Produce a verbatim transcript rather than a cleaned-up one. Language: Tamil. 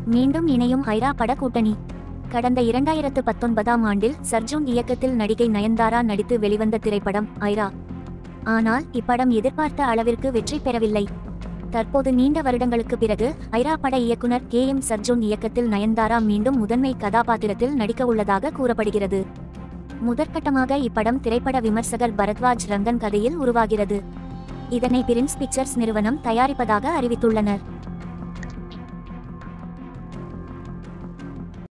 மீண்டும் இணையும் ஐரா பட கூட்டணி. கடந்த இரண்டாயிரத்து பத்தொன்பதாம் ஆண்டில் சர்ஜூன் இயக்கத்தில் நடிகை நயன்தாரா நடித்து வெளிவந்த திரைப்படம் ஐரா. ஆனால் இப்படம் எதிர்பார்த்த அளவிற்கு வெற்றி பெறவில்லை. தற்போது நீண்ட வருடங்களுக்கு பிறகு ஐரா பட இயக்குனர் கே எம் சர்ஜூன் இயக்கத்தில் நயன்தாரா மீண்டும் முதன்மை கதாபாத்திரத்தில் நடிக்க உள்ளதாக கூறப்படுகிறது. முதற்கட்டமாக இப்படம் திரைப்பட விமர்சகர் பரத்வாஜ் ரங்கன் கதையில் உருவாகிறது. இதனை பிரின்ஸ் பிக்சர்ஸ் நிறுவனம் தயாரிப்பதாக அறிவித்துள்ளனர்.